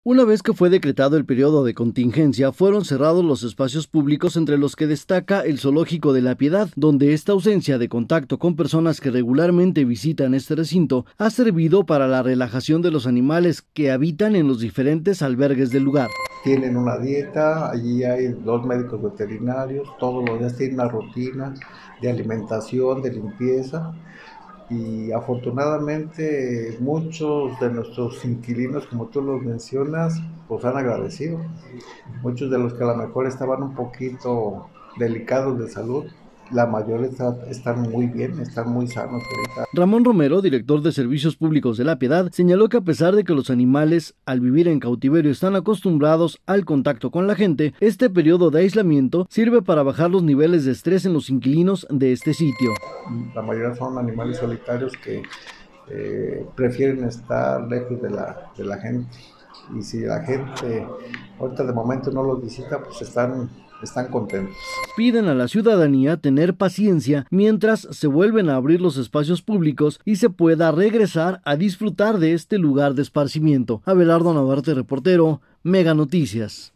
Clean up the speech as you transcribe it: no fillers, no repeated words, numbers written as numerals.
Una vez que fue decretado el periodo de contingencia, fueron cerrados los espacios públicos, entre los que destaca el Zoológico de la Piedad, donde esta ausencia de contacto con personas que regularmente visitan este recinto ha servido para la relajación de los animales que habitan en los diferentes albergues del lugar. Tienen una dieta, allí hay 2 médicos veterinarios, todos los días tienen una rutina de alimentación, de limpieza. Y afortunadamente muchos de nuestros inquilinos, como tú los mencionas, pues han agradecido. Muchos de los que a lo mejor estaban un poquito delicados de salud, la mayoría están muy bien, están muy sanos ahorita. Ramón Romero, director de Servicios Públicos de La Piedad, señaló que a pesar de que los animales al vivir en cautiverio están acostumbrados al contacto con la gente, este periodo de aislamiento sirve para bajar los niveles de estrés en los inquilinos de este sitio. La mayoría son animales solitarios que prefieren estar lejos de la gente. Y si la gente ahorita de momento no los visita, pues están contentos. Piden a la ciudadanía tener paciencia mientras se vuelven a abrir los espacios públicos y se pueda regresar a disfrutar de este lugar de esparcimiento. Abelardo Navarrete, reportero, Mega Noticias.